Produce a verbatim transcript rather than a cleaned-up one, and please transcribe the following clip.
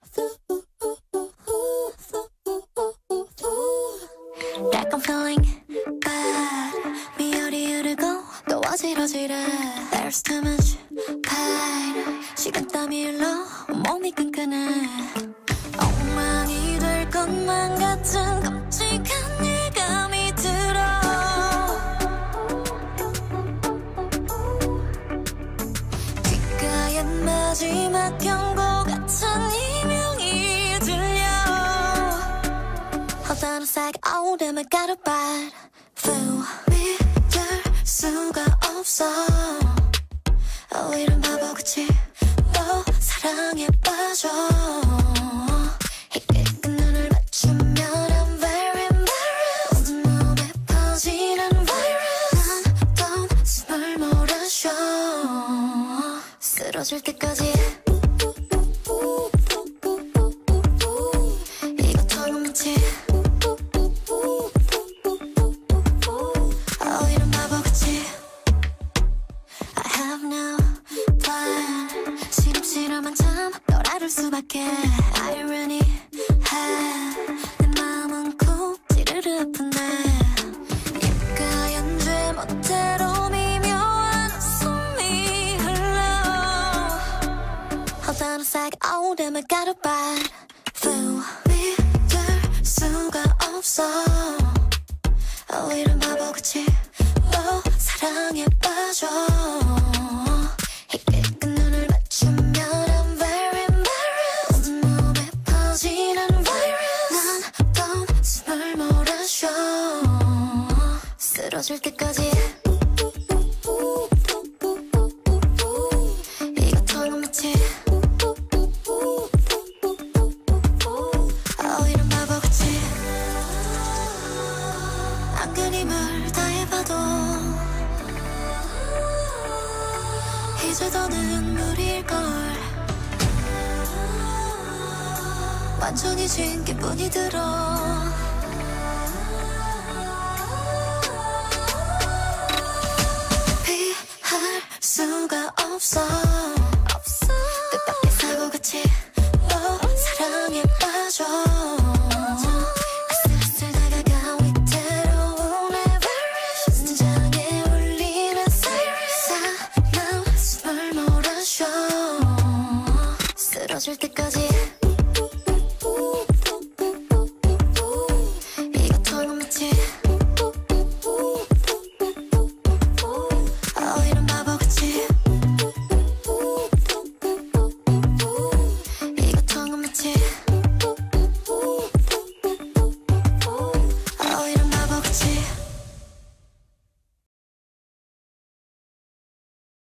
Like I'm feeling bad. 미열이 흐르고 또 어지러지래. There's too much pain. 시간 땀이 흘러 몸이 끈끈해. 엉망이 될 것만 같은 끔찍한 예감이 들어. 귓가에 마지막 경고 같은 이명이 들려. Hold on a sec, oh damn I got a bad feel. 믿을 수가 없어. Oh 이런 바보 그치 너 사랑에 빠져. 희끗끝 눈을 맞추면 I'm very embarrassed. 몸에 퍼지는 virus. 난 또 숨을 몰아쉬어. 쓰러질 때까지. 이거 텅은 마치 oh 이런 바보 같이 I have no plan. 시름시름한 잠 널 알을 수밖에. Irony 내 마음은 콕 찌르르 아픈데. 입가엔 죄 멋대로 미묘한 웃음이 흘러. Hold on a sec, oh damn I got a bad feel. 믿을 수가 없어. Oh 이런 바보 같이 너 사랑에 빠져. 희끗끝 눈을 맞추면 I'm very embarrassed. 몸에 퍼지는 virus. 난 또 숨을 몰아쉬어. 쓰러질 때까지. 이거 텅은 마치 oh 이런 바보 같이 안근 힘을 다해봐도 이제 더는 무리일걸. 완전히 진 기분이 들어. 피할 수가 없어. 뜻밖의 사고같이 너 사랑에 빠져. 슬슬 다가가 위태로운 everest. 심장에 울리는 siren. 사나운 숨을 몰아쉬어. 쓰러질 때까지.